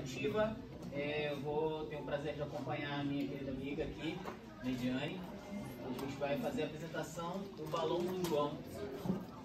apresentativa. Eu vou ter o prazer de acompanhar a minha querida amiga aqui, Mediane. A gente vai fazer a apresentação do balão do João.